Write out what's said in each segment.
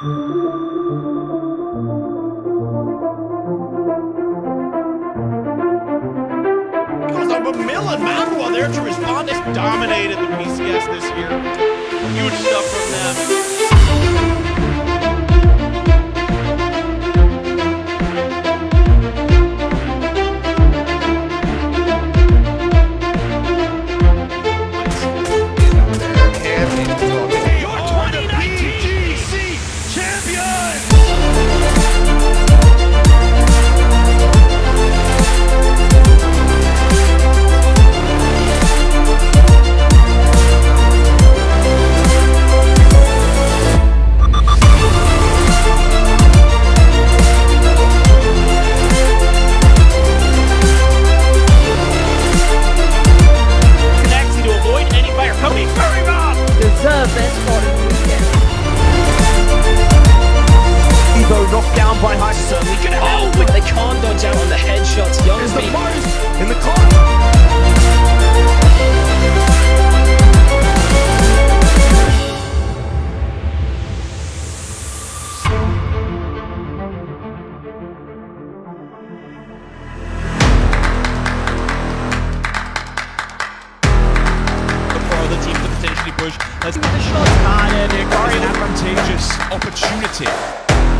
Mill and Manuel there to respond. It's dominated the PCS this year. Huge stuff from them. Knocked down by High certainly gonna help, but they can't dodge out on the headshots. Young the post in the corner. For the team to potentially push. Let's get the shots started. Very advantageous opportunity.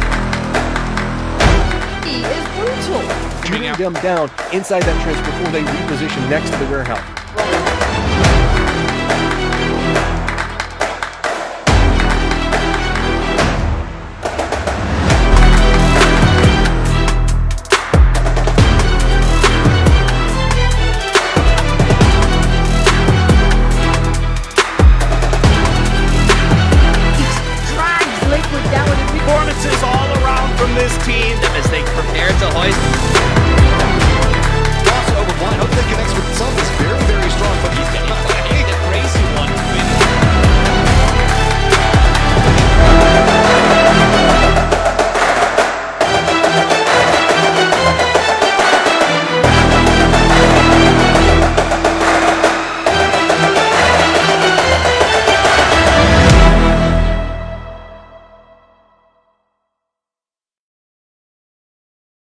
Is brutal. Shooting them down inside that trench before they reposition next to the warehouse.